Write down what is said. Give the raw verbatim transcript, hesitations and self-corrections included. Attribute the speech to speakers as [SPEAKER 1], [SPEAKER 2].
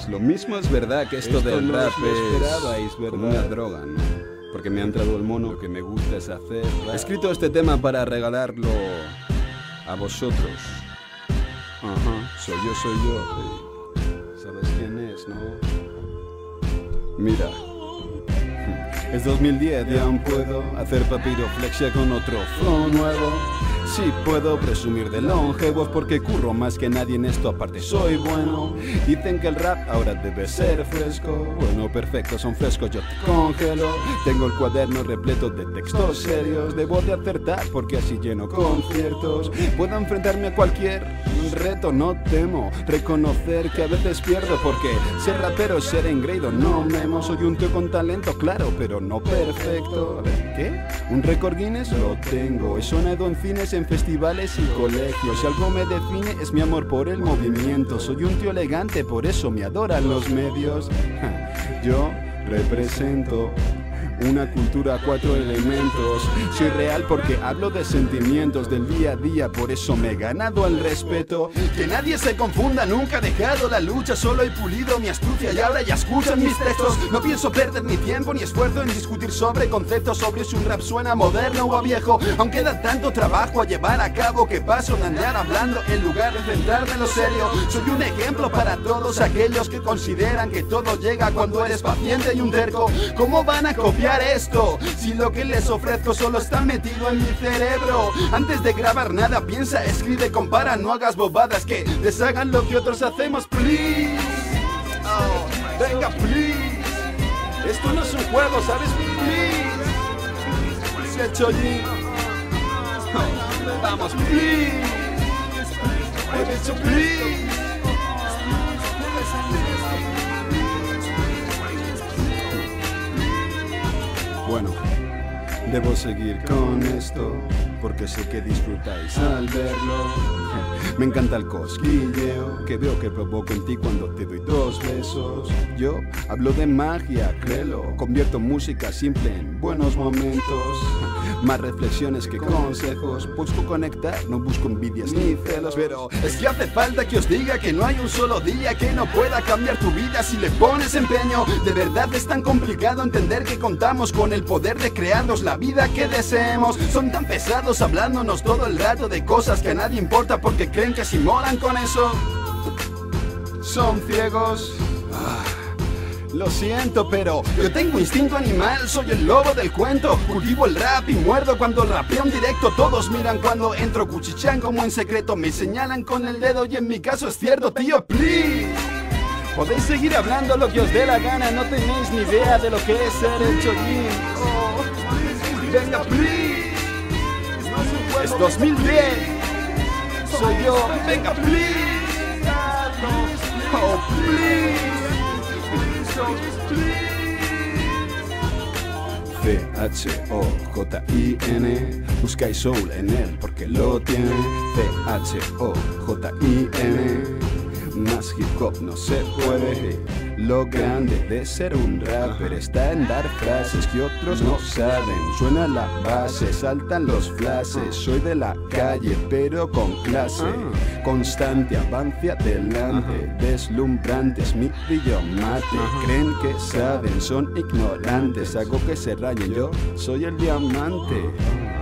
[SPEAKER 1] Pues lo mismo es verdad que esto, esto del no rap es como una droga, ¿no? Porque me ha entrado el mono. Lo que me gusta es hacer rap. He escrito este tema para regalarlo a vosotros. Ajá, soy yo, soy yo. ¿Sabes quién es, no? Mira. Es dos mil diez y aún puedo hacer papiroflexia con otro flow nuevo. Sí puedo presumir de longevos porque curro más que nadie en esto, aparte soy bueno. Dicen que el rap ahora debe ser fresco. Bueno, perfecto, son frescos, yo te congelo. Tengo el cuaderno repleto de textos serios. Debo de acertar porque así lleno conciertos. Puedo enfrentarme a cualquier reto, no temo reconocer que a veces pierdo, porque ser rapero es ser engreído, no memo. Soy un tío con talento, claro, pero no perfecto. A ver, ¿qué? ¿Un récord Guinness? Lo tengo. He sonado en cines, en festivales y colegios. Si algo me define es mi amor por el movimiento. Soy un tío elegante, por eso me adoran los medios. Yo represento una cultura a cuatro elementos. Soy real porque hablo de sentimientos del día a día, por eso me he ganado el respeto. Que nadie se confunda, nunca he dejado la lucha, solo he pulido mi astucia y ahora ya escuchan mis textos. No pienso perder ni tiempo ni esfuerzo en discutir sobre conceptos, sobre si un rap suena moderno o a viejo. Aunque da tanto trabajo a llevar a cabo que paso de andar hablando en lugar de centrarme en lo serio. Soy un ejemplo para todos aquellos que consideran que todo llega cuando eres paciente y un terco. ¿Cómo van a copiar esto si lo que les ofrezco solo está metido en mi cerebro? Antes de grabar nada piensa, escribe, compara, no hagas bobadas que deshagan lo que otros hacemos, please. Oh, venga, please. Esto no es un juego, ¿sabes? Please. El Chollín. Oh, vamos, please. He dicho please. Bueno, debo seguir con esto porque sé que disfrutáis al verlo. Me encanta el cosquilleo que veo que provoco en ti cuando te doy dos besos. Yo hablo de magia, créelo. Convierto música simple en buenos momentos. Más reflexiones que consejos. Busco conectar, no busco envidias ni celos. Pero es que hace falta que os diga que no hay un solo día que no pueda cambiar tu vida si le pones empeño. De verdad es tan complicado entender que contamos con el poder de crearnos la vida que deseemos. Son tan pesados hablándonos todo el rato de cosas que a nadie importa porque creen que si molan con eso son ciegos. Ah. Lo siento, pero yo tengo instinto animal, soy el lobo del cuento. Cultivo el rap y muerdo cuando rapeo en directo. Todos miran cuando entro, cuchichan como en secreto. Me señalan con el dedo y en mi caso es cierto, tío, please. Podéis seguir hablando lo que os dé la gana, no tenéis ni idea de lo que es ser el Chollín. Oh, venga, please. Es dos mil diez. Soy yo, venga, please. Oh, please. C H O J I N. Buscáis soul en él porque lo tiene. C H O J I N. Más hip hop no se puede. Lo grande de ser un rapper está en dar frases que otros no saben. Suena la base, saltan los flashes. Soy de la calle pero con clase. Constante, avance adelante. Deslumbrante es mi brillo mate. Creen que saben, son ignorantes. Hago que se rayen, yo soy el diamante.